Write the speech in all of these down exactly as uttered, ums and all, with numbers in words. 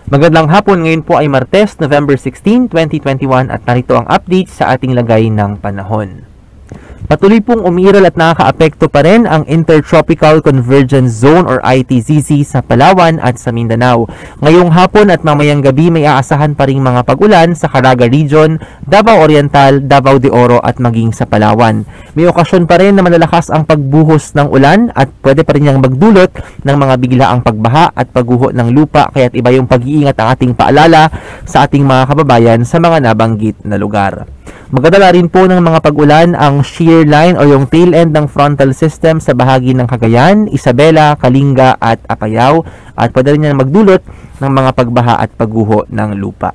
Magandang hapon, ngayon po ay Martes, November sixteen, twenty twenty-one at narito ang update sa ating lagay ng panahon. Patuloy pong umiiral at nakakaapekto pa rin ang intertropical convergence zone or I T C Z sa Palawan at sa Mindanao. Ngayong hapon at mamayang gabi may aasahan pa ring mga pag-ulan sa Caraga Region, Davao Oriental, Davao de Oro at maging sa Palawan. May okasyon pa rin na malalakas ang pagbuhos ng ulan at pwede pa rin niyang magdulot ng mga biglaang pagbaha at pagguho ng lupa, kaya't iba yung pag-iingat ang ating paalala sa ating mga kababayan sa mga nabanggit na lugar. Magdadala rin po ng mga pag-ulan ang shear line o yung tail end ng frontal system sa bahagi ng Cagayan, Isabela, Kalinga at Apayao at pwede rin yan magdulot ng mga pagbaha at pagguho ng lupa.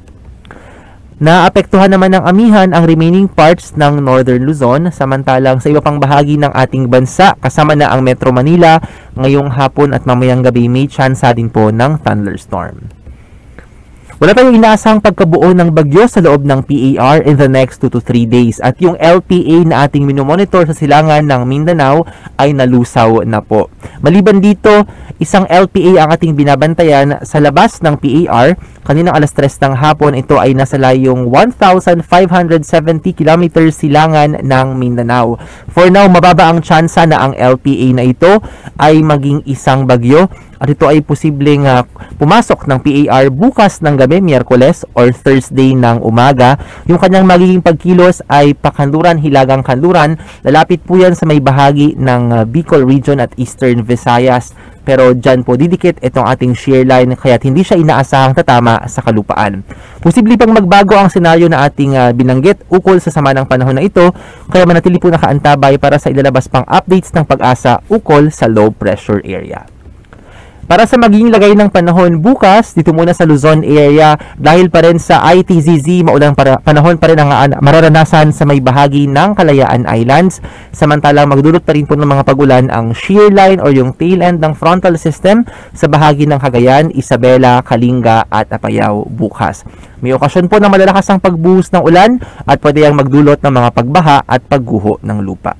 Naapektuhan naman ng amihan ang remaining parts ng Northern Luzon, samantalang sa iba pang bahagi ng ating bansa kasama na ang Metro Manila ngayong hapon at mamayang gabi may tsansa din po ng thunderstorm. Wala tayong inaasahang pagkabuo ng bagyo sa loob ng P A R in the next two to three days at yung L P A na ating minomonitor sa silangan ng Mindanao ay nalusaw na po. Maliban dito, isang L P A ang ating binabantayan sa labas ng P A R. Kaninang alas tres ng hapon, ito ay nasa layong one thousand five hundred seventy kilometers silangan ng Mindanao. For now, mababa ang tsansa na ang L P A na ito ay maging isang bagyo. At ito ay posibleng uh, pumasok ng P A R bukas ng gabi, Miyerkules or Thursday ng umaga. Yung kanyang magiging pagkilos ay pakanluran, hilagang kanluran. Lalapit po yan sa may bahagi ng uh, Bicol Region at Eastern Visayas. Pero dyan po didikit itong ating shear line, kaya hindi siya inaasahang tatama sa kalupaan. Posible pang magbago ang senaryo na ating uh, binanggit ukol sa sama ng panahon na ito, kaya manatili po nakaantabay para sa ilalabas pang updates ng pag-asa ukol sa low pressure area. Para sa magiging lagay ng panahon bukas, dito muna sa Luzon area, dahil pa rin sa I T C Z, maulang para, panahon pa rin ang mararanasan sa may bahagi ng Kalayaan Islands. Samantalang magdulot pa rin po ng mga pag-ulan ang shear line o yung tail end ng frontal system sa bahagi ng Cagayan, Isabela, Kalinga at Apayao bukas. May okasyon po na malalakas ang pagbuhos ng ulan at pwede yang magdulot ng mga pagbaha at pagguho ng lupa.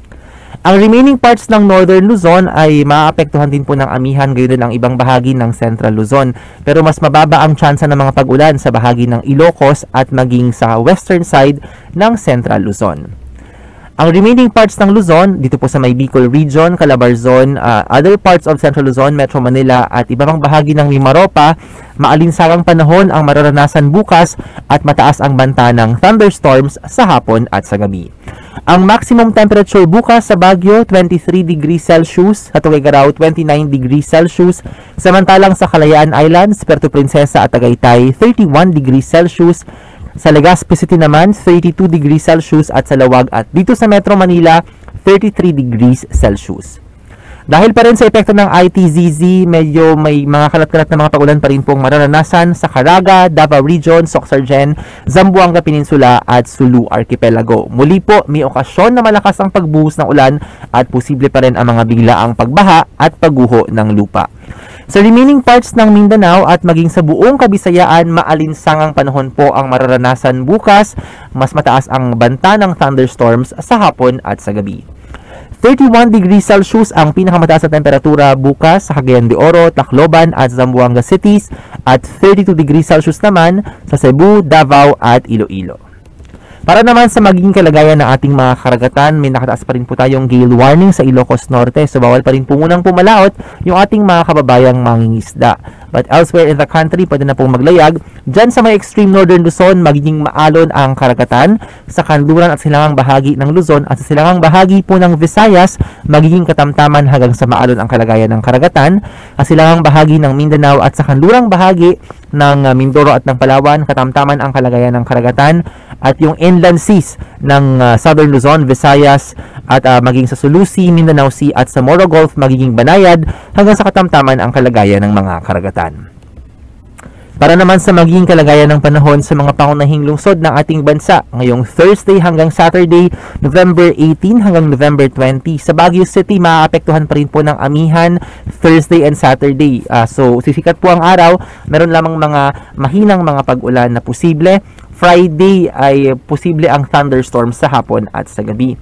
Ang remaining parts ng Northern Luzon ay maapektuhan din po ng amihan, gayon din ang ibang bahagi ng Central Luzon. Pero mas mababa ang tsansa ng mga pag-ulan sa bahagi ng Ilocos at maging sa western side ng Central Luzon. Ang remaining parts ng Luzon, dito po sa may Bicol Region, Calabarzon, uh, other parts of Central Luzon, Metro Manila at iba pang bahagi ng Mimaropa, maalinsangang panahon ang mararanasan bukas at mataas ang banta ng thunderstorms sa hapon at sa gabi. Ang maximum temperature bukas sa Baguio, twenty-three degrees Celsius, sa Tuguegarao, twenty-nine degrees Celsius, samantalang sa Kalayaan Islands, Puerto Princesa at Tagaytay, thirty-one degrees Celsius, sa Legazpi City naman, thirty-two degrees Celsius at sa Lawag at dito sa Metro Manila, thirty-three degrees Celsius. Dahil pa rin sa epekto ng I T C Z, medyo may mga kalat-kalat na mga pagulan pa rin pong mararanasan sa Caraga, Davao Region, Soxargen, Zamboanga Peninsula at Sulu Archipelago. Muli po, may okasyon na malakas ang pagbuhos ng ulan at posible pa rin ang mga biglaang pagbaha at pagguho ng lupa. Sa remaining parts ng Mindanao at maging sa buong Kabisayaan, maalinsangang panahon po ang mararanasan bukas. Mas mataas ang banta ng thunderstorms sa hapon at sa gabi. thirty-one degrees Celsius ang pinakamataas na temperatura bukas sa Cagayan de Oro, Tacloban at Zamboanga cities at thirty-two degrees Celsius naman sa Cebu, Davao at Iloilo. Para naman sa magiging kalagayan ng ating mga karagatan, may nakataas pa rin po tayong gale warning sa Ilocos Norte, so bawal pa rin po munang pumalaot yung ating mga kababayang mangingisda. But elsewhere in the country, pwede na pong maglayag. Diyan sa may extreme northern Luzon, magiging maalon ang karagatan. Sa kanluran at silangang bahagi ng Luzon at sa silangang bahagi po ng Visayas, magiging katamtaman hanggang sa maalon ang kalagayan ng karagatan. Sa silangang bahagi ng Mindanao at sa kanlurang bahagi ng Mindoro at ng Palawan, katamtaman ang kalagayan ng karagatan. At yung inland seas ng uh, Southern Luzon, Visayas at uh, maging sa Sulu Sea, Mindanao Sea at sa Moro Gulf, magiging banayad hanggang sa katamtaman ang kalagayan ng mga karagatan. Para naman sa magiging kalagayan ng panahon sa mga pangunahing lungsod ng ating bansa ngayong Thursday hanggang Saturday, November eighteen hanggang November twenty. Sa Baguio City, maaapektuhan pa rin po ng amihan Thursday and Saturday. Uh, so, sisikat po ang araw, meron lamang mga mahinang mga pag-ulan na posible. Friday ay posible ang thunderstorm sa hapon at sa gabi.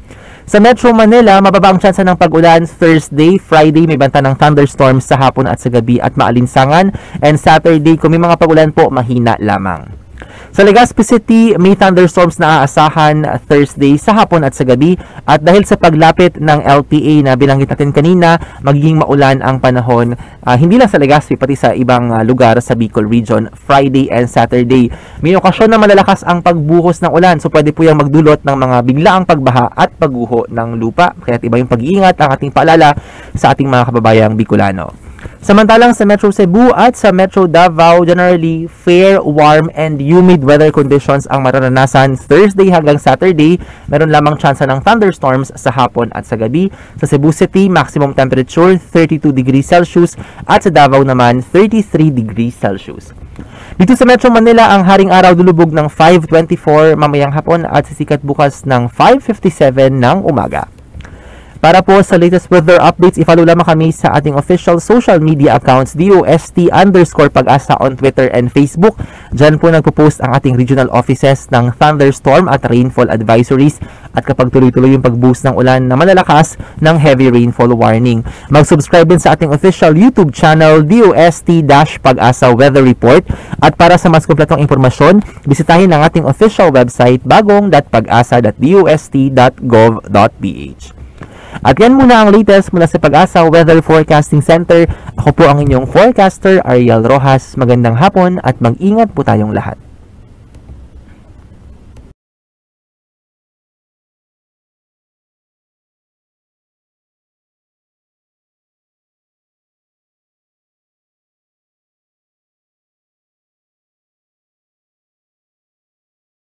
Sa Metro Manila, mababa ang tsansa ng pag-ulan Thursday, Friday may banta ng thunderstorms sa hapon at sa gabi at maalinsangan, and Saturday kung may mga pag-ulan po, mahina lamang. Sa Legazpi City, may thunderstorms na aasahan Thursday sa hapon at sa gabi, at dahil sa paglapit ng L T A na binanggit natin kanina, magiging maulan ang panahon uh, hindi lang sa Legazpi pati sa ibang uh, lugar sa Bicol Region Friday and Saturday. May okasyon na malalakas ang pagbuhos ng ulan, so pwede po yung magdulot ng mga biglaang pagbaha at pagguho ng lupa. Kaya iba yung pag-iingat ang ating paalala sa ating mga kababayang Bicolano. Samantalang sa Metro Cebu at sa Metro Davao, generally fair, warm, and humid weather conditions ang mararanasan Thursday hanggang Saturday. Meron lamang tsansa ng thunderstorms sa hapon at sa gabi. Sa Cebu City, maximum temperature thirty-two degrees Celsius at sa Davao naman thirty-three degrees Celsius. Dito sa Metro Manila, ang haring araw lulubog ng five twenty-four mamayang hapon at sisikat bukas ng five fifty-seven ng umaga. Para po sa latest weather updates, i-follow lamang kami sa ating official social media accounts D O S T underscore pag-asa on Twitter and Facebook. Diyan po nagpo-post ang ating regional offices ng thunderstorm at rainfall advisories, at kapag tuloy-tuloy yung pag-boost ng ulan na malalakas ng heavy rainfall warning. Mag-subscribe din sa ating official YouTube channel D O S T Pag-asa Weather Report, at para sa mas kompletong impormasyon, bisitahin ang ating official website bagong dot pag-asa dot dost dot gov dot ph. At yan muna ang latest mula sa Pag-asa Weather Forecasting Center. Ako po ang inyong forecaster, Ariel Rojas. Magandang hapon at mag-ingat po tayong lahat.